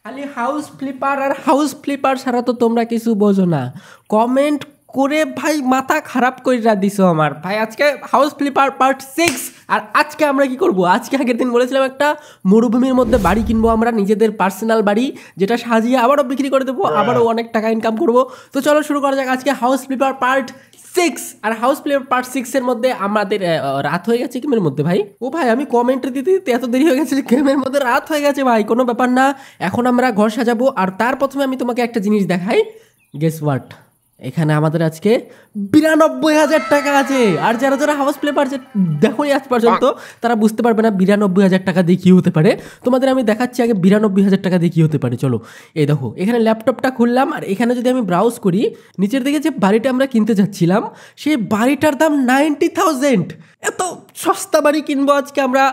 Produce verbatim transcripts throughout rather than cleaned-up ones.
খালি house flipper আর house flipper ছাড়া তো তোমরা কিছু বোঝো না। কমেন্ট করে ভাই মাথা খারাপ কইরা দিছো আমার ভাই। আজকে হাউস ফ্লিপার পার্ট সিক্স। আর আজকে আমরা কি করব? আজকে আগের দিন বলেছিলাম একটা মরুভূমির মধ্যে বাড়ি কিনবো আমরা, নিজেদের পার্সোনাল বাড়ি, যেটা সাজিয়ে আবারও বিক্রি করে দেবো, আবারও অনেক টাকা ইনকাম করব। তো চলো শুরু করা যাক আজকে হাউস ফ্লিপার পার্ট সিক্স। আর হাউস ফ্লিপার পার্ট সিক্সের মধ্যে আমাদের রাত হয়ে গেছে গেমের মধ্যে ভাই। ও ভাই আমি কমেন্ট দিতে দিতে এত দেরি হয়ে গেছে যে গেমের মধ্যে রাত হয়ে গেছে ভাই। কোনো ব্যাপার না, এখন আমরা ঘর সাজাবো। আর তার প্রথমে আমি তোমাকে একটা জিনিস দেখাই। গেস হোয়াট, এখানে আমাদের আজকে বিরানব্বই হাজার টাকা আছে। আর যারা যারা হাউস ফ্লিপার দেখো আজ পর্যন্ত তারা বুঝতে পারবে না বিরানব্বই হাজার টাকা দিয়ে কী হতে পারে। তোমাদের আমি দেখাচ্ছি আগে বিরানব্বই হাজার টাকা দিয়ে কী হতে পারে। চলো এই দেখো, এখানে ল্যাপটপটা খুললাম আর এখানে যদি আমি ব্রাউজ করি, নিচের দিকে যে বাড়িটা আমরা কিনতে যাচ্ছিলাম সেই বাড়িটার দাম নাইনটি থাউজেন্ড। এত সস্তা বাড়ি কিনবো আজকে আমরা।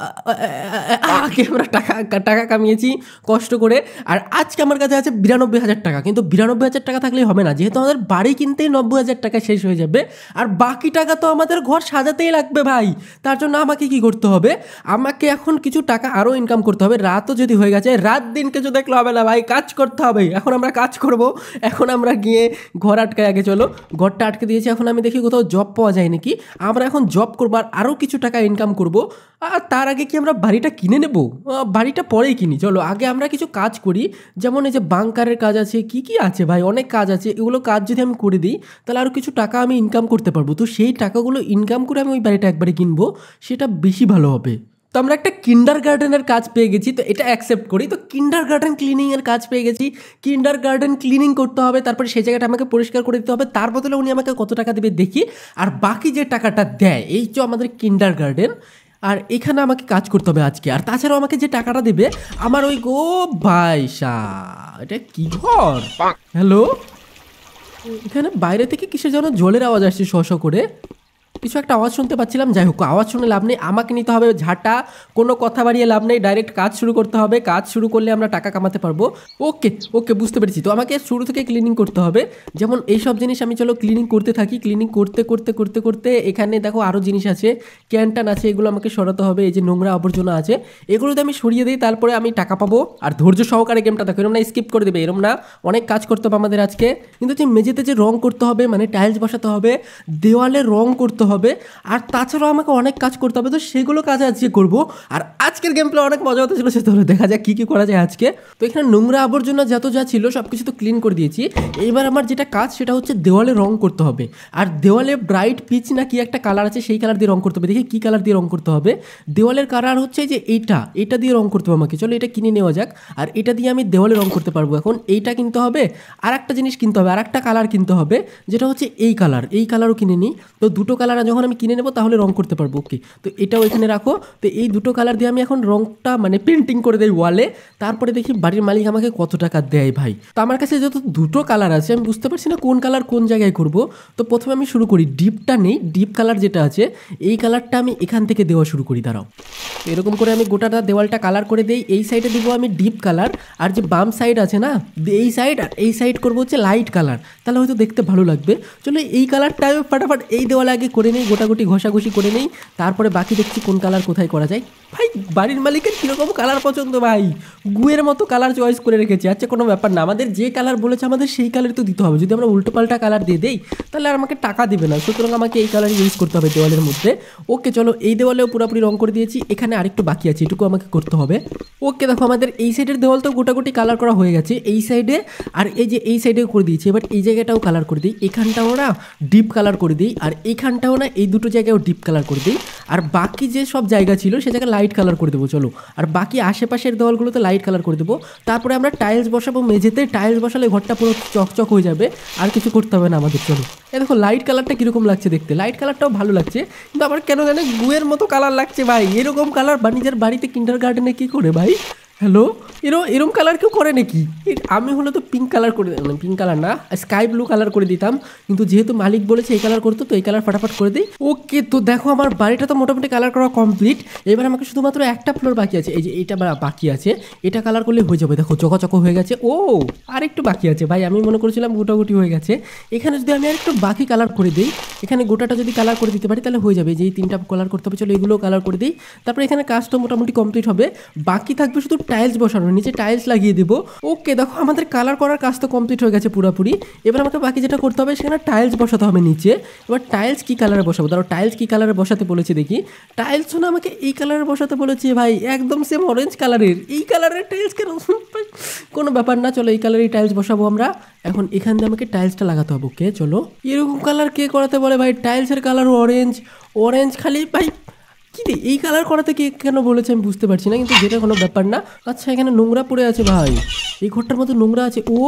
আগে আমরা টাকা টাকা কামিয়েছি কষ্ট করে, আর আজকে আমার কাছে আছে বিরানব্বই হাজার টাকা। কিন্তু বিরানব্বই হাজার টাকা থাকলেই হবে না, যেহেতু আমাদের বাড়ি কিনতেই নব্বই হাজার টাকা শেষ হয়ে যাবে, আর বাকি টাকা তো আমাদের ঘর সাজাতেই লাগবে ভাই। তার জন্য আমাকে কি করতে হবে? আমাকে এখন কিছু টাকা আরও ইনকাম করতে হবে। রাতও যদি হয়ে গেছে, রাত দিন কিছু দেখলে হবে না ভাই, কাজ করতে হবে। এখন আমরা কাজ করব। এখন আমরা গিয়ে ঘর আটকায়, আগে চলো ঘরটা আটকে দিয়েছি। এখন আমি দেখি কোথাও জব পাওয়া যায় নাকি। আমরা এখন জব করবো আর আরও কিছু টাকা ইনকাম করব। আর তার আগে কি আমরা বাড়িটা কিনে নেব? বাড়িটা পরেই কিনি। চলো আগে আমরা কিছু কাজ করি, যেমন এই যে বাংকারের কাজ আছে, কি কি আছে ভাই, অনেক কাজ আছে। এগুলো কাজ যদি আমি করে দিই তাহলে আরও কিছু টাকা আমি ইনকাম করতে পারবো। তো সেই টাকাগুলো ইনকাম করে আমি ওই বাড়িটা একবারে কিনবো, সেটা বেশি ভালো হবে। তো আমরা একটা কিন্ডার গার্ডেনের কাজ পেয়ে গেছি, তো এটা অ্যাকসেপ্ট করি। তো কিন্ডার গার্ডেন ক্লিনিংয়ের কাজ পেয়ে গেছি। কিন্ডার গার্ডেন ক্লিনিং করতে হবে, তারপরে সেই জায়গাটা আমাকে পরিষ্কার করে দিতে হবে। তার বদলে উনি আমাকে কত টাকা দেবে দেখি, আর বাকি যে টাকাটা দেয়, এই যে আমাদের কিন্ডার গার্ডেন, আর এখানে আমাকে কাজ করতে হবে আজকে। আর তাছাড়াও আমাকে যে টাকাটা দেবে আমার ওই গো ভাইসা, এটা কি ঘর? হ্যালো, এখানে বাইরে থেকে কিসের যেন জলের আওয়াজ আসছে, শ শ করে কিছু একটা আওয়াজ শুনতে পাচ্ছিলাম। যাই হোক, আওয়াজ শুনে লাভ নেই, আমাকে নিতে হবে ঝাঁটা। কোনো কথা বাড়িয়ে লাভ নেই, ডাইরেক্ট কাজ শুরু করতে হবে। কাজ শুরু করলে আমরা টাকা কামাতে পারবো। ওকে ওকে, বুঝতে পেরেছি। তো আমাকে শুরু থেকে ক্লিনিং করতে হবে, যেমন এইসব জিনিস আমি চলো ক্লিনিং করতে থাকি। ক্লিনিং করতে করতে করতে করতে এখানে দেখো আরও জিনিস আছে, ক্যান্টান আছে, এগুলো আমাকে সরাতে হবে। এই যে নোংরা আবর্জনা আছে, এগুলোতে আমি সরিয়ে দিই, তারপরে আমি টাকা পাবো। আর ধৈর্য সহকারে গেমটা দেখো, এরম না স্কিপ করে দেবে, এরম না। অনেক কাজ করতে হবে আমাদের আজকে। কিন্তু যে মেঝেতে যে রং করতে হবে, মানে টাইলস বসাতে হবে, দেওয়ালে রং করতে হবে, আর তাছাড়াও আমাকে অনেক কাজ করতে হবে। তো সেগুলো কাজ আজকে করবো। আর আজকের গেম প্লে অনেক মজা হতে ছিল, সে তাহলে দেখা যাক কী কী করা যায় আজকে। তো এখানে নোংরা আবর্জনা যত যা ছিল সব কিছু তো ক্লিন করে দিয়েছি। এইবার আমার যেটা কাজ সেটা হচ্ছে দেওয়ালে রং করতে হবে। আর দেওয়ালে ব্রাইট পিচ না কি একটা কালার আছে, সেই কালার দিয়ে রং করতে হবে। দেখি কী কালার দিয়ে রং করতে হবে। দেওয়ালের কালার হচ্ছে যে এইটা, এটা দিয়ে রং করতে হবে আমাকে। চলো এটা কিনে নেওয়া যাক, আর এটা দিয়ে আমি দেওয়ালে রং করতে পারবো। এখন এইটা কিনতে হবে, আর একটা জিনিস কিনতে হবে, আর একটা কালার কিনতে হবে, যেটা হচ্ছে এই কালার। এই কালারও কিনে নিই। তো দুটো কালার যখন আমি কিনে নেবো তাহলে রং করতে পারবো। ওকে, তো এটাও এখানে রাখো। তো এই দুটো কালার দিয়ে আমি এখন রংটা মানে পেন্টিং করে দেই ওয়ালে। তারপরে দেখি বাড়ির মালিক আমাকে কত টাকা দেয় ভাই। তো আমার কাছে যত দুটো কালার আছে, আমি বুঝতে পারছি না কোন কালার কোন জায়গায় করব। তো প্রথমে আমি শুরু করি ডিপটা নেই, ডিপ কালার যেটা আছে এই কালারটা আমি এখান থেকে দেওয়া শুরু করি। দাঁড়াও, এরকম করে আমি গোটাটা দেওয়ালটা কালার করে দিই। এই সাইডে দিব আমি ডিপ কালার, আর যে বাম সাইড আছে না এই সাইড, আর এই সাইড করবো হচ্ছে লাইট কালার, তাহলে হয়তো দেখতে ভালো লাগবে। চলো এই কালারটা আমি ফাটাফাট এই দেওয়ালে আগে করে নিই, গোটাগুটি ঘষাঘষি করে নিই, তারপরে বাকি দেখছি কোন কালার কোথায় করা যায়। ভাই বাড়ির মালিকের কীরকম কালার পছন্দ ভাই, গুয়ের মতো কালার চয়েস করে রেখেছি। আচ্ছা কোনো ব্যাপার না, আমাদের যে কালার বলেছে আমাদের সেই কালারই তো দিতে হবে। যদি আমরা উল্টোপাল্টা কালার দিয়ে দেই তাহলে আর আমাকে টাকা দেবে না, সুতরাং আমাকে এই কালার ইউজ করতে হবে দেওয়ালের মধ্যে। ওকে চলো এই দেওয়ালেও পুরোপুরি রং করে দিয়েছি, এখানে আরেকটু বাকি আছে, এটুকু আমাকে করতে হবে। ওকে দেখো আমাদের এই সাইডের দেওয়াল তো গোটাগুটি কালার করা হয়ে গেছে, এই সাইডে আর এই যে এই সাইডেও করে দিয়েছি। এবার এই জায়গাটাও কালার করে দিই, এখানটাও না ডিপ কালার করে দিই, আর এইখানটাও না এই দুটো জায়গায়ও ডিপ কালার করে দিই। আর বাকি যে সব জায়গা ছিল সে জায়গায় লাইট কালার করে দেবো। চলো আর বাকি আশেপাশের দেওয়ালগুলোতে লাইট কালার করে দেবো। তারপরে আমরা টাইলস বসাবো মেঝেতে, টাইলস বসালে ঘরটা পুরো চকচক হয়ে যাবে, আর কিছু করতে হবে না আমাদের। চলো এ দেখো লাইট কালারটা কীরকম লাগছে দেখতে, লাইট কালারটাও ভালো লাগছে, কিন্তু আমার কেন জানে গুয়ের মতো কালার লাগছে ভাই। এরকম কালার নিজের বাড়িতে কিন্ডার গার্ডেনে কী করে ভাই? হ্যালো, এরম এরম কালার কেউ করে নাকি? আমি হলে তো পিঙ্ক কালার করে, মানে পিঙ্ক কালার না, স্কাই ব্লু কালার করে দিতাম, কিন্তু যেহেতু মালিক বলেছে এই কালার করতে, তো এই কালার ফাটাফাট করে দিই। ওকে, তো দেখো আমার বাড়িটা তো মোটামুটি কালার করা কমপ্লিট। এবার আমাকে শুধুমাত্র একটা ফ্লোর বাকি আছে, এই যে এইটা বাকি আছে, এটা কালার করলে হয়ে যাবে। দেখো চকচক হয়ে গেছে। ও আর একটু বাকি আছে ভাই, আমি মনে করেছিলাম গোটাগুটি হয়ে গেছে। এখানে যদি আমি আর একটু বাকি কালার করে দিই, এখানে গোটাটা যদি কালার করে দিতে পারি তাহলে হয়ে যাবে। যে এই তিনটা কালার করতে হবে, চলো এগুলোও কালার করে দিই। তারপরে এখানে কাজটা মোটামুটি কমপ্লিট হবে, বাকি থাকবে শুধু টাইলস বসানো, নিচে টাইলস লাগিয়ে দেবো। ওকে দেখো আমাদের কালার করার কাজ তো কমপ্লিট হয়ে গেছে পুরোপুরি। এবার আমাকে বাকি যেটা করতে হবে সেখানে টাইলস বসাতে হবে নিচে। এবার টাইলস কি কালারে বসাবো, ধরো টাইলস কি কালারে বসাতে বলেছে দেখি। টাইলস শুনে আমাকে এই কালারে বসাতে বলেছে ভাই, একদম সেম অরেঞ্জ কালারের। এই কালারের টাইলস কেন? কোনো ব্যাপার না, চলো এই কালারের টাইলস বসাবো আমরা। এখন এখান দিয়ে আমাকে টাইলসটা লাগাতে হবে। ওকে চলো, এরকম কালার কে করাতে বলে ভাই? টাইলসের কালার অরেঞ্জ, অরেঞ্জ খালি ভাই কি রে, এই কালার করাতে কে কেন বলেছে আমি বুঝতে পারছি না, কিন্তু যেটা কোনো ব্যাপার না। আচ্ছা এখানে নোংরা পড়ে আছে ভাই, এই ঘরটার মধ্যে নোংরা আছে। ও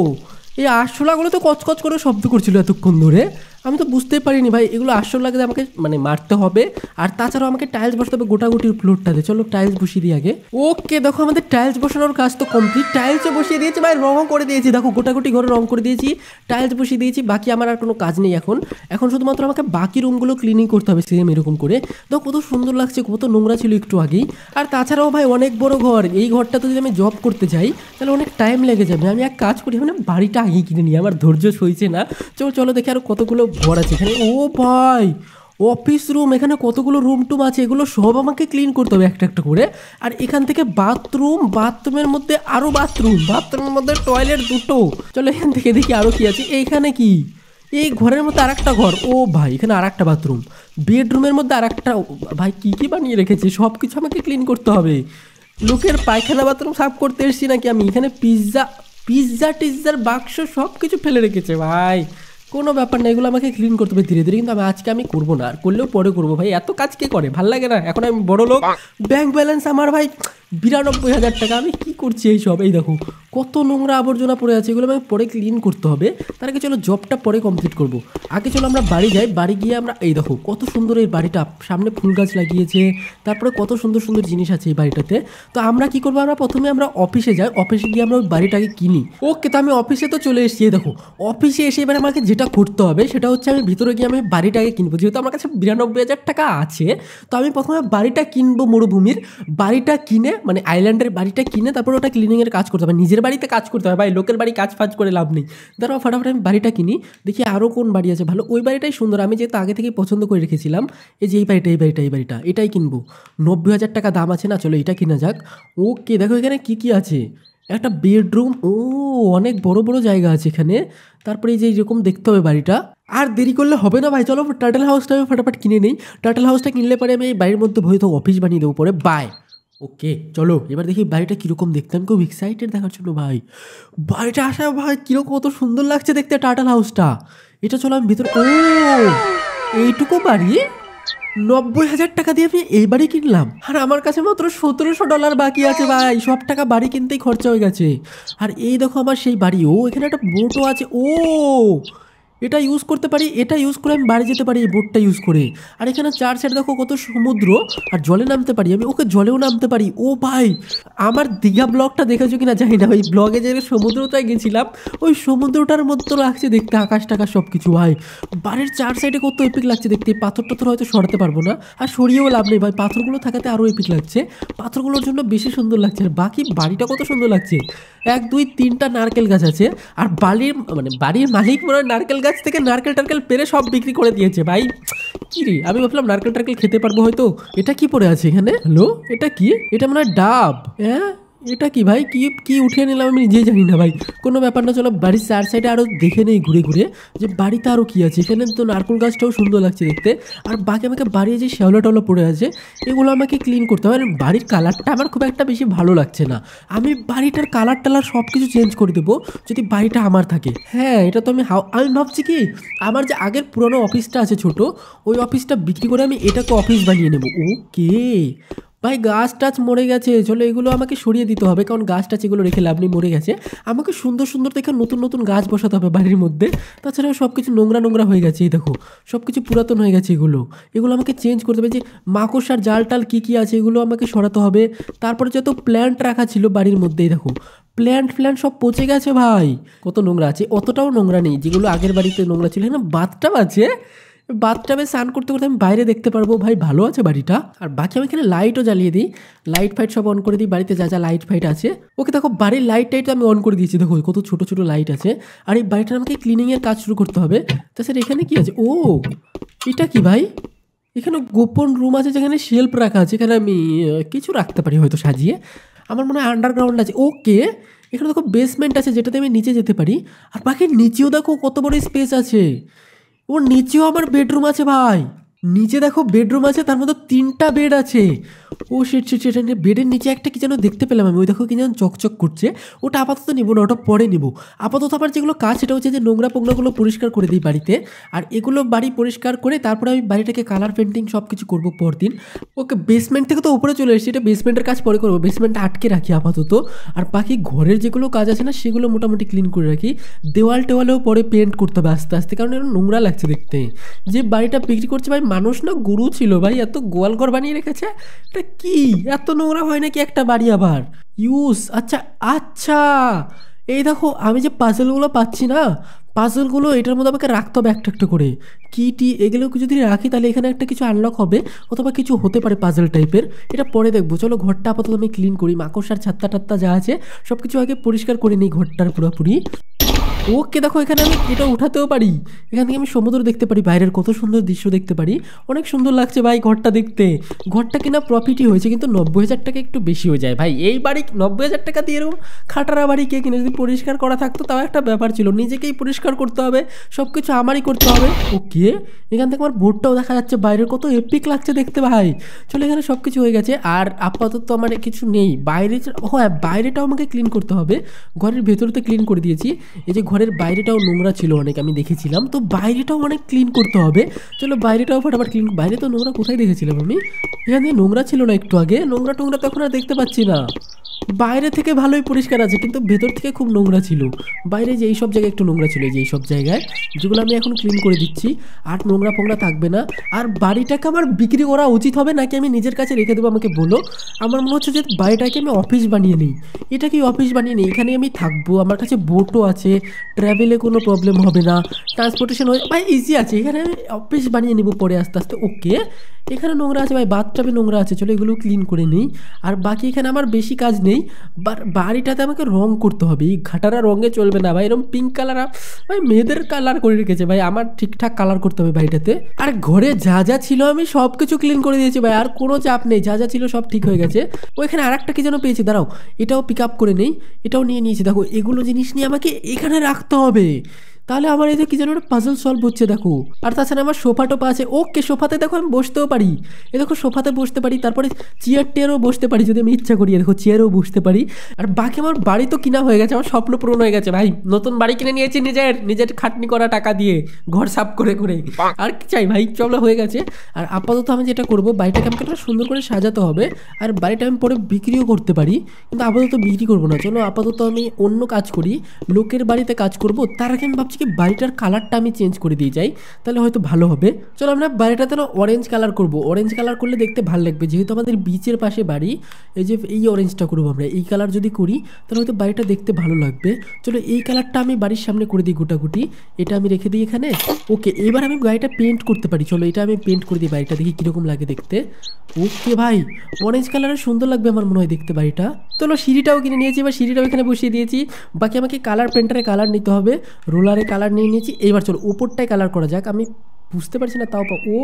এই আরশোলাগুলো তো কচকচ করে শব্দ করছিল এতক্ষণ ধরে, আমি তো বুঝতেই পারিনি ভাই এগুলো আরশোলাকে আমাকে মানে মারতে হবে। আর তাছাড়াও আমাকে টাইলস বসাতে হবে গোটাগুটির ফ্লোরটাতে। চলো টাইলস বসিয়ে দিই আগে। ওকে দেখো আমাদের টাইলস বসানোর কাজ তো কমপ্লিট, টাইলসও বসিয়ে দিয়েছি ভাই, রঙও করে দিয়েছি। দেখো গোটাগুটি ঘরে রং করে দিয়েছি, টাইলস বসিয়ে দিয়েছি। বাকি আমার আর কোনো কাজ নেই এখন। এখন শুধুমাত্র আমাকে বাকি রুমগুলো ক্লিনিং করতে হবে সেম এরকম করে। দেখো কত সুন্দর লাগছে, কত নোংরা ছিল একটু আগেই। আর তাছাড়াও ভাই অনেক বড় ঘর, এই ঘরটাতে যদি আমি জব করতে যাই তাহলে অনেক টাইম লেগে যাবে। আমি এক কাজ করি, মানে বাড়িটা আগেই কিনে নিই, আমার ধৈর্য সইছে না। চলো চলো দেখি আরও কতগুলো ঘর আছে এখানে। ও ভাই অফিস রুম, এখানে কতগুলো রুম টুম আছে, এগুলো সব আমাকে ক্লিন করতে হবে একটা একটা করে। আর এখান থেকে বাথরুম, বাথরুমের মধ্যে আরও বাথরুম, বাথরুমের মধ্যে টয়লেট দুটো। চলো এখান থেকে দেখি আরও কি আছে। এইখানে কি, এই ঘরের মধ্যে আর একটা ঘর। ও ভাই এখানে আর একটা বাথরুম, বেডরুমের মধ্যে আর একটা। ভাই কী কী বানিয়ে রেখেছে, সব কিছু আমাকে ক্লিন করতে হবে। লোকের পায়খানা বাথরুম সাফ করতে এসেছি নাকি আমি? এখানে পিৎজা পিৎজা টিৎজার বাক্স সব কিছু ফেলে রেখেছে ভাই। কোনো ব্যাপার না, এগুলো আমাকে ক্লিন করতে হবে ধীরে ধীরে, কিন্তু আমি আজকে আমি করবো না, আর করলেও পরে করবো ভাই। এত কাজ কে করে, ভাল লাগে না। এখন আমি বড় লোক, ব্যাংক ব্যালেন্স আমার ভাই বিরানব্বই হাজার টাকা, আমি কি করছি এই সব? এই দেখো কত নোংরা আবর্জনা পড়ে আছে, এগুলো আমি পরে ক্লিন করতে হবে। তার আগে চলো জবটা পরে কমপ্লিট করব। আগে চলো আমরা বাড়ি যাই, বাড়ি গিয়ে আমরা এই দেখো কত সুন্দর এই বাড়িটা, সামনে ফুল গাছ লাগিয়েছে, তারপরে কত সুন্দর সুন্দর জিনিস আছে এই বাড়িটাতে। তো আমরা কি করবো, আমরা প্রথমে আমরা অফিসে যাই, অফিসে গিয়ে আমরা ওই বাড়িটাকে কিনি। ওকে তো আমি অফিসে তো চলে এসেছি। দেখো অফিসে এসে এবার আমাকে যেটা করতে হবে সেটা হচ্ছে আমি ভিতরে গিয়ে আমি বাড়িটাকে কিনবো। যেহেতু আমার কাছে বিরানব্বই হাজার টাকা আছে, তো আমি প্রথমে বাড়িটা কিনবো, মরুভূমির বাড়িটা কিনে, মানে আইল্যান্ডের বাড়িটা কিনে তারপর ওটা ক্লিনিংয়ের কাজ করতে হবে। নিজের বাড়িতে কাজ করতে হবে ভাই, লোকের বাড়ি কাজ ফাজ করে লাভ নেই। দাঁড়াও ফাটাফাট আমি বাড়িটা কিনি, দেখি আরও কোন বাড়ি আছে ভালো। ওই বাড়িটাই সুন্দর, আমি যেহেতু আগে থেকেই পছন্দ করে রেখেছিলাম। এই যে এই বাড়িটা, এই বাড়িটা, এই বাড়িটা, এটাই কিনবো। নব্বই হাজার টাকা দাম আছে না, চলো এটা কিনা যাক। ওকে দেখো এখানে কী কী আছে, একটা বেডরুম, ও অনেক বড় বড় জায়গা আছে এখানে। তারপরে এই যে এরকম দেখতে হবে বাড়িটা। আর দেরি করলে হবে না ভাই, চলো টার্টেল হাউসটা আমি ফটাফট কিনে নিই। টার্টেল হাউসটা কিনলে পরে আমি এই বাড়ির মধ্যে হয়তো অফিস বানিয়ে দেবো পরে। বাই। ওকে চলো এবার দেখি বাড়িটা কীরকম দেখতে, আমি খুব এক্সাইটেড দেখার জন্য ভাই। বাড়িটা আসা ভাই কীরকম, কত সুন্দর লাগছে দেখতে টার্টেল হাউসটা। এটা চলো আমি ভিতরে। ও এইটুকু বাড়ি নব্বই হাজার টাকা দিয়ে আমি এই বাড়ি কিনলাম, আর আমার কাছে মাত্র সতেরোশো ডলার বাকি আছে ভাই। সব টাকা বাড়ি কিনতেই খরচা হয়ে গেছে। আর এই দেখো আমার সেই বাড়ি। ও এখানে একটা বোটও আছে। ও এটা ইউজ করতে পারি, এটা ইউজ করে আমি বাড়ি যেতে পারি এই বোটটা ইউজ করে। আর এখানে চার সাইড দেখো কত সমুদ্র, আর জলে নামতে পারি আমি। ওকে জলেও নামতে পারি। ও ভাই আমার দীঘা ব্লগটা দেখেছো কিনা জানি না, ওই ব্লগে যে সমুদ্রটায় গেছিলাম ওই সমুদ্রটার মধ্যে লাগছে দেখতে, আকাশ টাকাশ সব কিছু ভাই। বাড়ির চার সাইডে কত এপিক লাগছে দেখতে। পাথর টাথর হয়তো সরাতে পারবো না, আর সরিয়েও লাভ নেই ভাই, পাথরগুলো থাকাতে আরও এপিক লাগছে, পাথরগুলোর জন্য বেশি সুন্দর লাগছে। আর বাকি বাড়িটা কত সুন্দর লাগছে, এক দুই তিনটা নারকেল গাছ আছে। আর বাড়ির মানে বাড়ির মালিক মনে হয় নারকেল গাছ থেকে নারকেল টারকেল পেরে সব বিক্রি করে দিয়েছে ভাই। কি রে, আমি ভাবলাম নারকেল টারকেল খেতে পারবো হয়তো। এটা কি পড়ে আছে এখানে? হ্যালো এটা কি? এটা মনে হয় ডাব। হ্যাঁ এটা কি ভাই, কি কি উঠিয়ে নিলাম আমি নিজেই জানি না ভাই। কোনো ব্যাপার না, চলো বাড়ির চার সাইডে আরও দেখে নেই ঘুরে ঘুরে যে বাড়িতে আরও কী আছে। এখানে তো নারকেল গাছটাও সুন্দর লাগছে দেখতে। আর বাকি আমাকে বাড়ির যে শ্যাওলা টাওলা পড়ে আছে এগুলো আমাকে ক্লিন করতে হবে। আর বাড়ির কালারটা আমার খুব একটা বেশি ভালো লাগছে না, আমি বাড়িটার কালার টালার সব কিছু চেঞ্জ করে দেবো যদি বাড়িটা আমার থাকে। হ্যাঁ এটা তো আমি হাও আমি ভাবছি কি, আমার যে আগের পুরোনো অফিসটা আছে ছোট, ওই অফিসটা বিক্রি করে আমি এটাকে অফিস বানিয়ে নেবো। ওকে ভাই গাছ টাছ মরে গেছে, চলো এগুলো আমাকে সরিয়ে দিতে হবে, কারণ গাছ টাছ এগুলো রেখে লাভ নেই, মরে গেছে। আমাকে সুন্দর সুন্দর দেখে নতুন নতুন গাছ বসাতে হবে বাড়ির মধ্যে। তাছাড়াও সব কিছু নোংরা নোংরা হয়ে গেছে, এই দেখো সব কিছু পুরাতন হয়ে গেছে। এগুলো এগুলো আমাকে চেঞ্জ করতে হবে। যে মাকড়সার জাল টাল কী কী আছে এগুলো আমাকে সরাতে হবে। তারপরে যত প্ল্যান্ট রাখা ছিল বাড়ির মধ্যেই দেখো প্ল্যান্ট ফ্ল্যান্ট সব পচে গেছে ভাই, কত নোংরা আছে। অতটাও নোংরা নেই যেগুলো আগের বাড়িতে নোংরা ছিল। না বাথটাব আছে, বাথটাবে স্নান করতে করতে আমি বাইরে দেখতে পারবো ভাই, ভালো আছে বাড়িটা। আর বাকি আমি এখানে লাইটও জ্বালিয়ে দিই, লাইট ফাইট সব অন করে দিই বাড়িতে যা যা লাইট ফাইট আছে। ওকে দেখো বাড়ির লাইট টাইট আমি অন করে দিয়েছি, দেখো কত ছোটো ছোটো লাইট আছে। আর এই বাড়িটার আমাকে ক্লিনিংয়ের কাজ শুরু করতে হবে। তাছাড়া এখানে কি আছে? ও এটা কি ভাই, এখানে গোপন রুম আছে যেখানে শেল্ফ রাখা আছে, এখানে আমি কিছু রাখতে পারি হয়তো সাজিয়ে। আমার মনে হয় আন্ডারগ্রাউন্ড আছে। ওকে, এখানে দেখো বেসমেন্ট আছে যেটাতে আমি নিচে যেতে পারি। আর বাকি নিচেও দেখো কত বড় স্পেস আছে। ওর নিচেও আমার বেডরুম আছে ভাই। নিচে দেখো বেডরুম আছে, তার মধ্যে তিনটা বেড আছে। ও শিট শিট শিট, বেডের নিচে একটা কি যেন দেখতে পেলাম আমি, ওই দেখো কি যেন চকচক করছে। ওটা আপাতত নিবো না, ওটা পরে নিবো। আপাতত আমার যেগুলো কাজ সেটা হচ্ছে যে নোংরা পোংরাগুলো পরিষ্কার করে দিই বাড়িতে। আর এগুলো বাড়ি পরিষ্কার করে তারপরে আমি বাড়িটাকে কালার পেন্টিং সব কিছু করবো পরদিন। ওকে, বেসমেন্ট থেকে তো উপরে চলে এসেছি, এটা বেসমেন্টের কাজ পরে করবো। বেসমেন্টটা আটকে রাখি আপাতত। আর বাকি ঘরের যেগুলো কাজ আছে না সেগুলো মোটামুটি ক্লিন করে রাখি। দেওয়াল টেওয়ালেও পরে পেন্ট করতে হবে আস্তে আস্তে, কারণ এটা নোংরা লাগছে দেখতে। যে বাড়িটা বিক্রি করছে ভাই মানুষ না গুরু ছিল ভাই, এত গোয়াল ঘর বানিয়ে রেখেছে। এটা কি এত নোংরা হয় নাকি একটা বাড়ি আবার ইউজ? আচ্ছা আচ্ছা, এই দেখো আমি যে পাজলগুলো পাচ্ছি না, পাজলগুলো এটার মধ্যে আমাকে রাখতে হবে একটা একটা করে। কি টি এগুলো যদি রাখি তাহলে এখানে একটা কিছু আনলক হবে, অথবা কিছু হতে পারে পাজল টাইপের। এটা পরে দেখবো। চলো ঘরটা আপাতত আমি ক্লিন করি। মাকড়সার ছাত্তা টাত্তা যা আছে সব কিছু আগে পরিষ্কার করে নিই ঘরটার পুরোপুরি। ওকে, দেখো এখানে আমি এটা উঠাতেও পারি। এখান থেকে আমি সমুদ্র দেখতে পারি, বাইরের কত সুন্দর দৃশ্য দেখতে পারি। অনেক সুন্দর লাগছে ভাই ঘরটা দেখতে। ঘরটা কিনা প্রফিটই হয়েছে, কিন্তু নব্বই হাজার টাকা একটু বেশি হয়ে যায় ভাই। এই বাড়ি নব্বই হাজার টাকা দিয়ে এরকম খাটারা বাড়ি কে কিনে? যদি পরিষ্কার করা থাকতো তাও একটা ব্যাপার ছিল। নিজেকেই পরিষ্কার করতে হবে, সব কিছু আমারই করতে হবে। ওকে, এখান থেকে আমার বোর্ডটাও দেখা যাচ্ছে বাইরের, কত এপিক লাগছে দেখতে ভাই। চলো এখানে সব কিছু হয়ে গেছে। আর আপাতত আমার কিছু নেই বাইরে। হ্যাঁ, বাইরেটাও আমাকে ক্লিন করতে হবে। ঘরের ভেতরতে ক্লিন করে দিয়েছি। এই যে ঘরের বাইরেটাও নোংরা ছিল অনেক, আমি দেখেছিলাম, তো বাইরেটাও অনেক ক্লিন করতে হবে। চলো বাইরেটাও ফটাফট ক্লিন। বাইরে তো নোংরা কোথায় দেখেছিলাম আমি? এখান থেকে নোংরা ছিল না একটু আগে? নোংরা টোংরা তো এখন আর দেখতে পাচ্ছি না। বাইরে থেকে ভালোই পরিষ্কার আছে, কিন্তু ভেতর থেকে খুব নোংরা ছিল। বাইরে যে এইসব জায়গায় একটু নোংরা ছিল, যে এইসব জায়গায়, যেগুলো আমি এখন ক্লিন করে দিচ্ছি। আর নোংরা ফোংরা থাকবে না। আর বাড়িটাকে আমার বিক্রি করা উচিত হবে নাকি আমি নিজের কাছে রেখে দেবো আমাকে বলো? আমার মনে হচ্ছে যে বাড়িটাকে আমি অফিস বানিয়ে নিই। এটা কি অফিস বানিয়ে নিই? এখানে আমি থাকবো, আমার কাছে বোটও আছে, ট্রাভেলে কোনো প্রবলেম হবে না, ট্রান্সপোর্টেশন হয়ে ভাই ইজি আছে। এখানে আমি অফিস বানিয়ে নিব পরে আস্তে আস্তে। ওকে, এখানে নোংরা আছে ভাই, বাথটাবে নোংরা আছে, চলো এগুলো ক্লিন করে নিই। আর বাকি এখানে আমার বেশি কাজ নেই। বাড়িটাতে আমাকে রং করতে হবে। এই ঘাটারা রঙে চলবে না ভাই, এরকম পিঙ্ক কালার ভাই মেয়েদের কালার করে রেখেছে ভাই, আমার ঠিকঠাক কালার করতে হবে বাড়িটাতে। আর ঘরে যা যা ছিল আমি সব কিছু ক্লিন করে দিয়েছি ভাই, আর কোনো চাপ নেই, যা যা ছিল সব ঠিক হয়ে গেছে। ওইখানে আর একটা কি যেন পেয়েছি, দাঁড়াও এটাও পিক আপ করে নেই। এটাও নিয়ে নিয়েছি। দেখো এগুলো জিনিস নিয়ে আমাকে এখানে রাখতে হবে, তাহলে আমার এই যে কি যেন একটা পাজল সলভ হচ্ছে দেখো। আর তাছাড়া আমার সোফা টোপা আছে। ওকে, সোফাতে দেখো আমি বসতেও পারি। এ দেখো সোফাতে বসতে পারি, তারপরে চেয়ার টেয়ারও বসতে পারি যদি আমি ইচ্ছা করি। দেখো চেয়ারেও বসতে পারি। আর বাকি আমার বাড়ি তো কিনা হয়ে গেছে, আমার স্বপ্ন পূরণ হয়ে গেছে ভাই। নতুন বাড়ি কিনে নিয়েছি নিজের নিজের খাটনি করা টাকা দিয়ে, ঘর সাফ করে করে। আর কি চাই ভাই, চলো হয়ে গেছে। আর আপাতত আমি যেটা করবো, বাড়িটাকে আমাকে একটা সুন্দর করে সাজাতে হবে। আর বাড়িটা আমি পরে বিক্রিও করতে পারি, কিন্তু আপাতত বিক্রি করবো না। চলো আপাতত আমি অন্য কাজ করি, লোকের বাড়িতে কাজ করবো। তার আগে আমি ভাবছি কি বাড়িটার কালারটা আমি চেঞ্জ করে দিয়ে যাই, তাহলে হয়তো ভালো হবে। চলো আমরা বাড়িটাতে না অরেঞ্জ কালার করবো। অরেঞ্জ কালার করলে দেখতে ভালো লাগবে, যেহেতু আমাদের বিচের পাশে বাড়ি। এই যে এই অরেঞ্জটা করবো আমরা, এই কালার যদি করি তাহলে হয়তো বাড়িটা দেখতে ভালো লাগবে। চলো এই কালারটা আমি বাড়ির সামনে করে দিই গোটাগুটি। এটা আমি রেখে দিই এখানে। ওকে, এবার আমি গাড়িটা পেন্ট করতে পারি। চলো এটা আমি পেন্ট করে দিই বাড়িটা, দেখি কীরকম লাগে দেখতে। ওকে ভাই, অরেঞ্জ কালারের সুন্দর লাগবে আমার মনে হয় দেখতে বাড়িটা। চলো সিঁড়িটাও কিনে নিয়েছি, এবার সিঁড়িটাও এখানে বসিয়ে দিয়েছি। বাকি আমাকে কালার পেন্টারে কালার নিতে হবে, রোলারে কালার নিয়ে নিয়েছি। এইবার চলো উপরটায় কালার করা যাক। আমি বুঝতে পারছি না তাও ও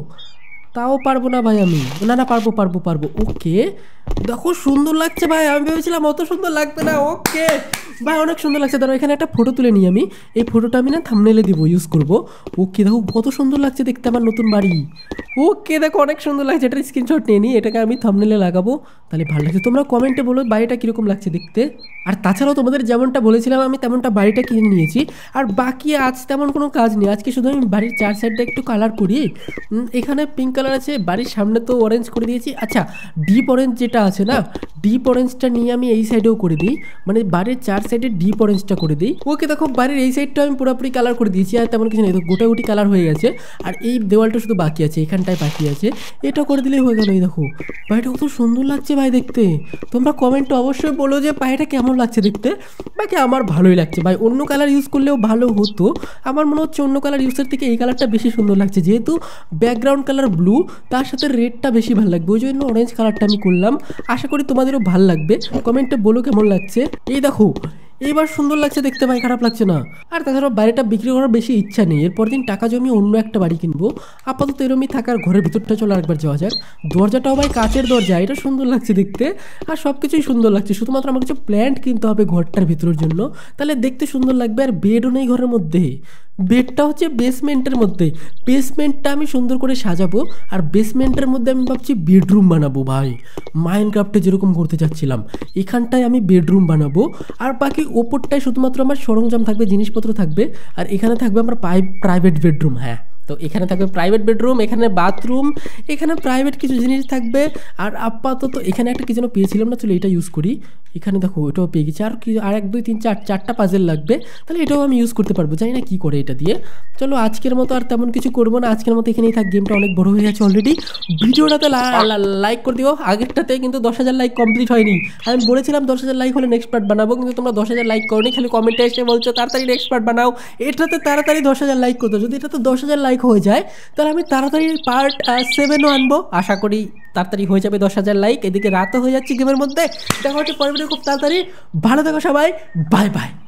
তাও পারবো না ভাই আমি। না না পারবো পারবো পারবো। ওকে, দেখো সুন্দর লাগছে ভাই, আমি ভেবেছিলাম অত সুন্দর লাগবে না। ওকে ভাই, অনেক সুন্দর লাগছে। ধরো এখানে একটা ফটো তুলে নিই আমি, এই ফটোটা আমি না থাম্বনেইলে দিব, ইউজ করবো। ওকে দেখো কত সুন্দর লাগছে দেখতে আমার নতুন বাড়ি। ওকে দেখো অনেক সুন্দর লাগছে, এটার স্ক্রিনশট নিয়ে নিই, এটাকে আমি থাম্বনেইলে লাগাবো, তাহলে ভালো লাগছে। তোমরা কমেন্টে বলো বাড়িটা কীরকম লাগছে দেখতে। আর তাছাড়াও তোমাদের যেমনটা বলেছিলাম আমি তেমনটা বাড়িটা কিনে নিয়েছি। আর বাকি আজ তেমন কোনো কাজ নেই, আজকে শুধু আমি বাড়ির চার সাইডটা একটু কালার করি। এখানে পিঙ্ক কালার আছে, বাড়ির সামনে তো অরেঞ্জ করে দিয়েছি। আচ্ছা ডিপ অরেঞ্জ যেটা আছে না, ডিপ অরেঞ্জটা নিয়ে আমি এই সাইডেও করে দিই, মানে বাড়ির চার সাইডে ডিপ অরেঞ্জটা করে দিই। ওকে দেখো বাড়ির এই সাইডটা আমি পুরোপুরি কালার করে দিয়েছি, আর তেমন কিছু নেই, তো গোটাগুটি কালার হয়ে গেছে। আর এই দেওয়ালটা শুধু বাকি আছে, এখানটায় বাকি আছে, এটা করে দিলেই হয়ে গেল। এই দেখো বাড়িটা কত সুন্দর লাগছে ভাই দেখতে। তোমরা কমেন্টে অবশ্যই বলো যে বাড়িটা কেমন লাগছে দেখতে। বাকি আমার ভালোই লাগছে ভাই, অন্য কালার ইউজ করলেও ভালো হতো। আমার মনে হচ্ছে অন্য কালার ইউজের থেকে এই কালারটা বেশি সুন্দর লাগছে, যেহেতু ব্যাকগ্রাউন্ড কালার ব্লু, তার সাথে রেডটা বেশি ভালো লাগবে, ওই জন্য অরেঞ্জ কালারটা আমি করলাম। আশা করি তোমাদেরও ভালো লাগবে, কমেন্টে বলো কেমন লাগছে। এই দেখো এবার সুন্দর লাগছে দেখতে ভাই, খারাপ লাগছে না। আর তাছাড়া বাড়িটা বিক্রি করার বেশি ইচ্ছা নেই, এরপর দিন টাকা জমিয়ে অন্য একটা বাড়ি কিনবো। আপাতত এরমই থাকার ঘরের ভিতরটা চলে আরেকবার যাওয়া যাক। দরজাটাও ভাই কাচের দরজা, এটা সুন্দর লাগছে দেখতে। আর সব কিছুই সুন্দর লাগছে, শুধুমাত্র আমার কিছু প্ল্যান্ট কিনতে হবে ঘরটার ভিতরের জন্য, তাহলে দেখতে সুন্দর লাগবে। আর বেডও নেই ঘরের মধ্যে, বেডটা হচ্ছে বেসমেন্টের মধ্যে। বেসমেন্টটা আমি সুন্দর করে সাজাবো, আর বেসমেন্টের মধ্যে আমি ভাবছি বেডরুম বানাবো ভাই, মাইনক্রাফটে যেরকম করতে চাচ্ছিলাম এখানটায় আমি বেডরুম বানাবো। আর বাকি ওপরটায় শুধুমাত্র আমার সরঞ্জাম থাকবে, জিনিসপত্র থাকবে। আর এখানে থাকবে আমার প্রাইভেট বেডরুম। হ্যাঁ, তো এখানে থাকবে প্রাইভেট বেডরুম, এখানে বাথরুম, এখানে প্রাইভেট কিছু জিনিস থাকবে। আর আপাতত এখানে একটা কি যেন পেয়েছিলাম না, চলো এটা ইউজ করি। এখানে দেখো এটাও পেয়ে গেছি, আর কি আর এক দুই তিন চার চারটা পাজেল লাগবে, তাহলে এটাও আমি ইউজ করতে পারবো। জানি না কী করে এটা দিয়ে। চলো আজকের মতো আর তেমন কিছু করবো না, আজকের মতো এখানেই থাক, গেমটা অনেক বড় হয়ে গেছে অলরেডি। ভিডিওটাতে লাইক করে দিও, আগেরটাতে কিন্তু দশ হাজার লাইক কমপ্লিট হয়নি। আমি বলেছিলাম দশ হাজার লাইক হলে নেক্সট পার্ট বানাবো, কিন্তু তোমরা দশ হাজার লাইক করোনি, খালি কমেন্টে এসে বলছো তাড়াতাড়ি নেক্সট পার্ট বানাও। এটাতে তাড়াতাড়ি দশ হাজার লাইক করতো, যদি এটাতে দশ হাজার লাইক হয়ে যায় তাহলে আমি তাড়াতাড়ি পার্ট সেভেনও আনবো। আশা করি তাড়াতাড়ি হয়ে যাবে দশ হাজার লাইক। এদিকে রাতও হয়ে যাচ্ছে গেমের মধ্যে। দেখা হচ্ছে পরে খুব তাড়াতাড়ি। ভালো থাকো সবাই, বাই বাই।